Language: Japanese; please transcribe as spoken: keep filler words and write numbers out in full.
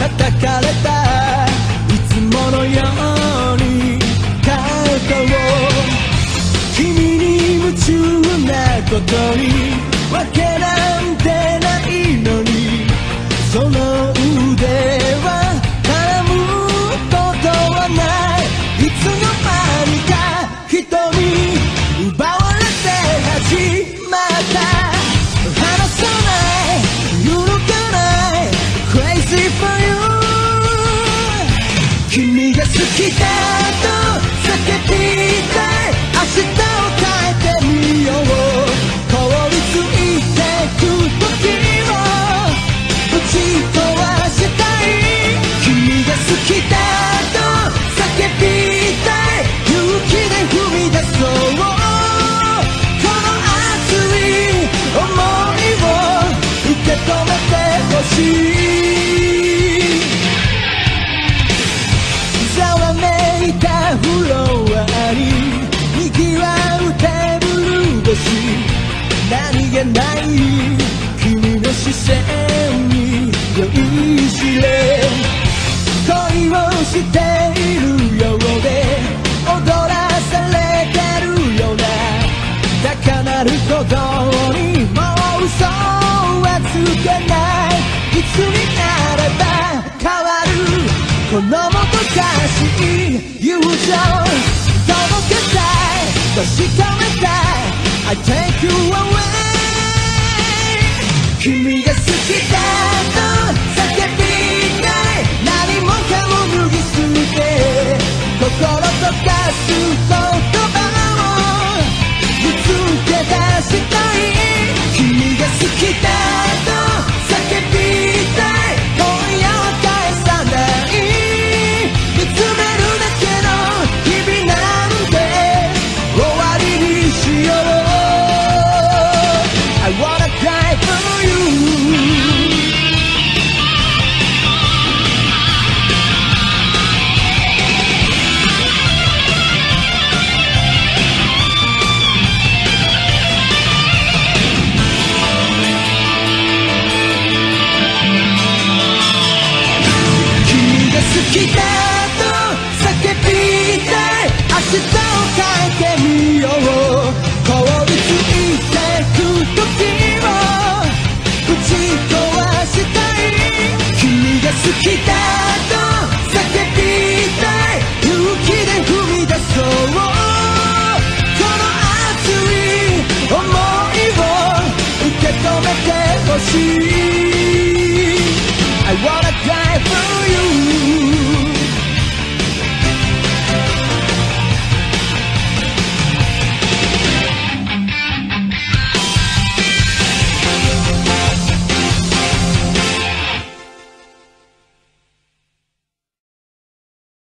叩かれたいつものように肩を君に夢中なことにわけなんてないのにその腕は絡むことはないいつの間にか人に奪われて始まった離さない揺るがない Crazy for you 君が好きだと叫びたい明日を変えてみよう凍りついてく時をぶち壊したい君が好きだと叫びたい勇気で踏み出そうこの熱い想いを受け止めてほしいざわめいたフロアに賑わうテーブル越し何気ない君の視線に酔いしれ恋をしているようで踊らされてるような高鳴る鼓動にもう嘘はつけないいつになれば変わるこのもどかしい友情届けたい確かめたい I take you away 君が好きだと叫びたい何もかも脱ぎ捨て心溶かす言葉を見つけ出したい君が好きだと叫びたい今夜は返さない見つめるだけの日々なんて終わりにしよう I wanna cry for you 君が好きだと叫びたい明日